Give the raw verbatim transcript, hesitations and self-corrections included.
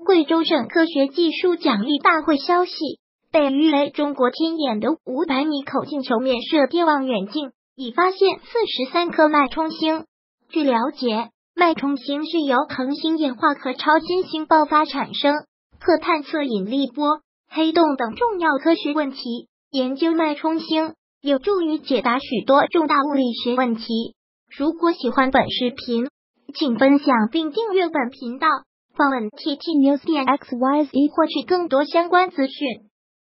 贵州省科学技术奖励大会消息，被誉为中国天眼的五百米口径球面射电望远镜已发现四十三颗脉冲星。据了解，脉冲星是由恒星演化和超新星爆发产生，可探测引力波、黑洞等重要科学问题。研究脉冲星有助于解答许多重大物理学问题。如果喜欢本视频，请分享并订阅本频道，访问 T T News 点 X Y Z 获取更多相关资讯。